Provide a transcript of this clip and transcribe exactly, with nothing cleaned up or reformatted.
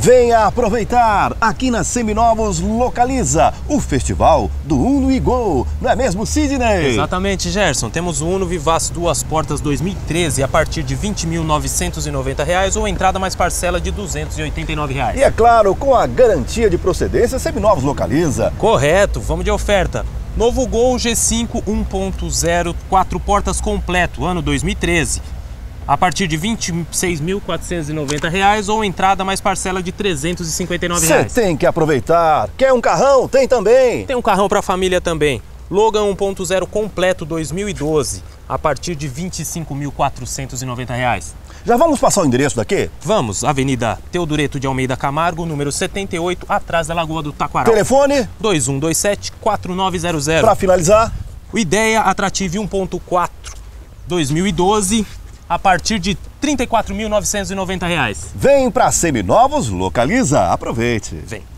Venha aproveitar! Aqui na Seminovos localiza o Festival do Uno e Gol. Não é mesmo, Sidney? Exatamente, Gerson. Temos o Uno Vivace Duas Portas dois mil e treze a partir de vinte mil novecentos e noventa reais ou entrada mais parcela de duzentos e oitenta e nove reais. E é claro, com a garantia de procedência, Seminovos localiza. Correto, vamos de oferta. Novo Gol G cinco um ponto zero, quatro portas completo, ano dois mil e treze. A partir de vinte e seis mil quatrocentos e noventa reais ou entrada mais parcela de trezentos e cinquenta e nove reais. Você tem que aproveitar. Quer um carrão? Tem também. Tem um carrão para a família também. Logan um ponto zero completo dois mil e doze, a partir de vinte e cinco mil quatrocentos e noventa reais. Já vamos passar o endereço daqui? Vamos, Avenida Teodureto de Almeida Camargo, número setenta e oito, atrás da Lagoa do Taquaral. Telefone? dois um dois sete, quatro nove zero zero. Para finalizar? O Ideia Atrative um ponto quatro dois mil e doze, a partir de trinta e quatro mil novecentos e noventa reais. Vem para Seminovos localiza. Aproveite. Vem.